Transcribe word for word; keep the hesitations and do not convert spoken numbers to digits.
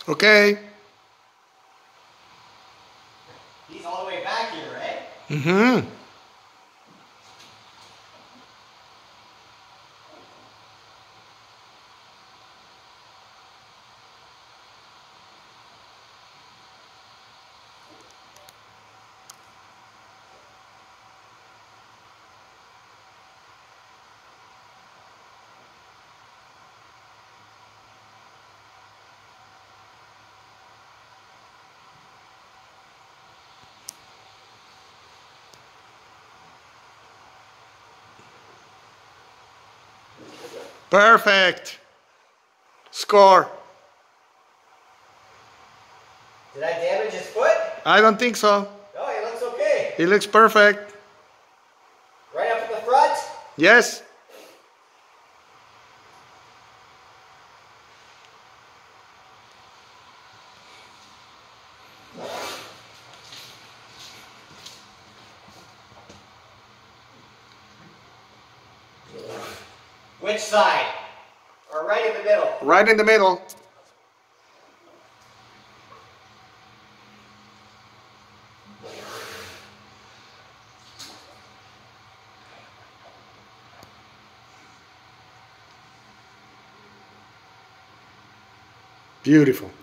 Okay. He's all the way back here, right? Mm-hmm. Perfect. Score. Did I damage his foot? I don't think so. No, he looks okay. He looks perfect. Right up at the front? Yes. Which side? Or right in the middle? Right in the middle. Beautiful.